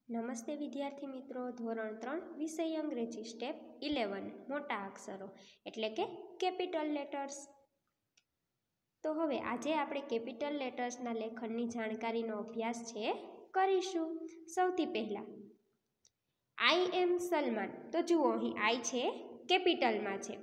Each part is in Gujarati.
નમસ્તે વિદ્યાર્થી મિત્રો, ધોરણ 3 વિષય અંગ્રેજી સ્ટેપ 11 મોટા અક્ષરો એટલે કે કેપિટલ લેટર્સ. તો હવે આજે આપણે કેપિટલ લેટર્સના લેખનની જાણકારીનો અભ્યાસ કરીશું. સૌથી પહેલા આઈ એમ સલમાન. તો જુઓ અહીં આઈ છે કેપિટલમાં છે.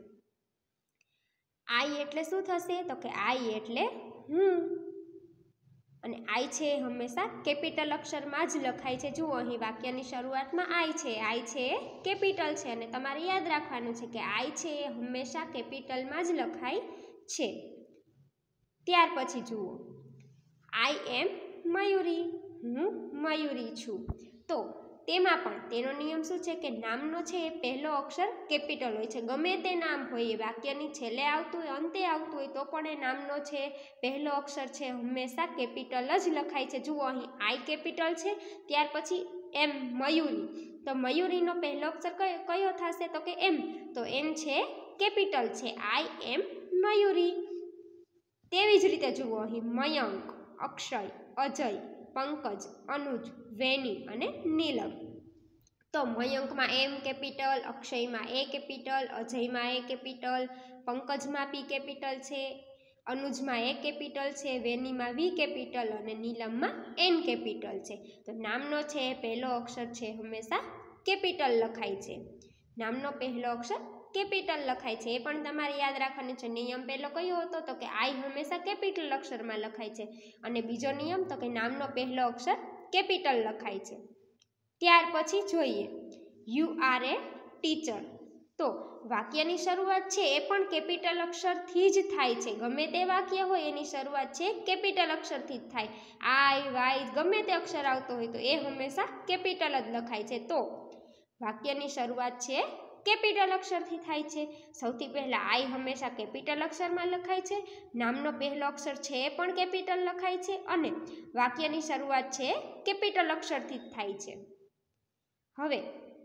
આઈ એટલે શું થશે? તો કે આઈ એટલે હું, અને આઈ છે હંમેશા કેપિટલ અક્ષરમાં જ લખાય છે. જુઓ અહીં વાક્યની શરૂઆતમાં આઈ છે કેપિટલ છે, અને તમારે યાદ રાખવાનું છે કે આઈ છે એ હંમેશા કેપિટલમાં જ લખાય છે. ત્યાર પછી જુઓ આઈ એમ મયુરી. હું મયુરી છું. તો તેમાં પણ તેનો નિયમ શું છે કે નામનો છે એ પહેલો અક્ષર કેપિટલ હોય છે. ગમે તે નામ હોય, એ વાક્યની છેલ્લે આવતું હોય, અંતે આવતું હોય, તો પણ એ નામનો છે પહેલો અક્ષર છે હંમેશા કેપિટલ જ લખાય છે. જુઓ અહીં આઈ કેપિટલ છે, ત્યાર પછી એમ મયુરી. તો મયુરીનો પહેલો અક્ષર કયો થશે? તો કે એમ. તો એમ છે કેપિટલ છે. આઈ એમ મયુરી. તેવી જ રીતે જુઓ અહીં મયંક, અક્ષય, અજય, પંકજ, અનુજ, વેની અને નીલમ. તો મયંકમાં એમ કેપિટલ, અક્ષયમાં એ કેપિટલ, અજયમાં એ કેપિટલ, પંકજમાં પી કેપિટલ છે, અનુજમાં એ કેપિટલ છે, વેનીમાં વી કેપિટલ અને નીલમમાં એન કેપિટલ છે. તો નામનો છે પહેલો અક્ષર છે હંમેશા કેપિટલ લખાય છે. નામનો પહેલો અક્ષર કેપિટલ લખાય છે. એ પણ તમારે યાદ રાખવાનું છે. નિયમ પહેલો કયો હતો? તો કે આઈ હંમેશા કેપિટલ અક્ષરમાં લખાય છે. અને બીજો નિયમ તો કે નામનો પહેલો અક્ષર કેપિટલ લખાય છે. ત્યાર પછી જોઈએ યુ આર એ ટીચર. તો વાક્યની શરૂઆત છે એ પણ કેપિટલ અક્ષરથી જ થાય છે. ગમે તે વાક્ય હોય એની શરૂઆત છે કેપિટલ અક્ષરથી જ થાય. આઈ, વાય, ગમે તે અક્ષર આવતો હોય તો એ હંમેશા કેપિટલ જ લખાય છે. તો વાક્યની શરૂઆત છે કેપિટલ અક્ષરથી થાય છે. સૌથી પહેલા આઈ હંમેશા કેપિટલ અક્ષરમાં લખાય છે. નામનો પહેલો અક્ષર છે એ પણ કેપિટલ લખાય છે, અને વાક્યની શરૂઆત છે કેપિટલ અક્ષરથી જ થાય છે. હવે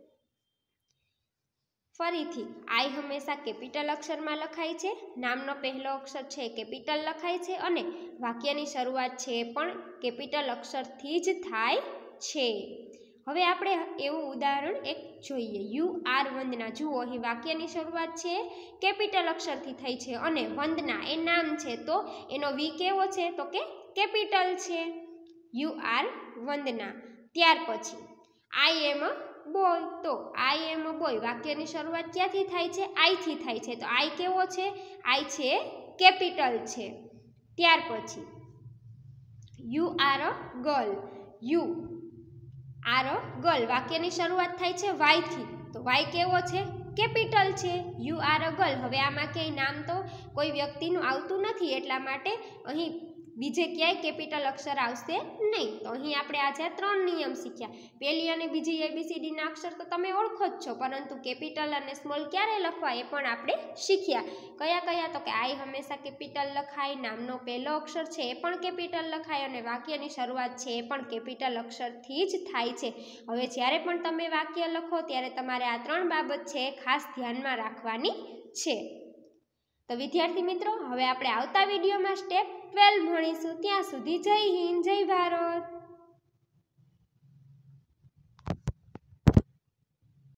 ફરીથી આઈ હંમેશા કેપિટલ અક્ષરમાં લખાય છે. નામનો પહેલો અક્ષર છે કેપિટલ લખાય છે, અને વાક્યની શરૂઆત છે એ પણ કેપિટલ અક્ષરથી જ થાય છે. હવે આપણે એવું ઉદાહરણ એક જોઈએ. You are Vandana. જુઓ અહીં વાક્યની શરૂઆત છે કેપિટલ અક્ષરથી થઈ છે, અને વંદના એ નામ છે, તો એનો વી કેવો છે? તો કે કેપિટલ છે. You are Vandana. ત્યાર પછી આઈ એમ અ બોય. તો આઈ એમ અ બોય વાક્યની શરૂઆત ક્યાંથી થાય છે? આઈથી થાય છે. તો આઈ કેવો છે? આઈ છે કેપિટલ છે. ત્યાર પછી you are a girl. You are a girl વાક્યની શરૂઆત થાય છે વાયથી. તો વાય કેવો છે? કેપિટલ છે. You are a girl. હવે આમાં ક્યાંય નામ તો કોઈ વ્યક્તિનું આવતું નથી, એટલા માટે અહીં બીજે ક્યાંય કેપિટલ અક્ષર આવશે નહીં. તો અહીં આપણે આજે 3 નિયમ શીખ્યા. પહેલી અને બીજી ABCDના અક્ષર તો તમે ઓળખો જ છો, પરંતુ કેપિટલ અને સ્મોલ ક્યારે લખવા એ પણ આપણે શીખ્યા. કયા કયા? તો કે આઈ હંમેશા કેપિટલ લખાય, નામનો પહેલો અક્ષર છે એ પણ કેપિટલ લખાય, અને વાક્યની શરૂઆત છે એ પણ કેપિટલ અક્ષરથી જ થાય છે. હવે જ્યારે પણ તમે વાક્ય લખો ત્યારે તમારે આ 3 બાબત છે ખાસ ધ્યાનમાં રાખવાની છે. તો વિદ્યાર્થી મિત્રો, હવે આપણે આવતા વિડીયોમાં સ્ટેપ 12 ભણીશું. ત્યાં સુધી જય હિન્દ, જય ભારત.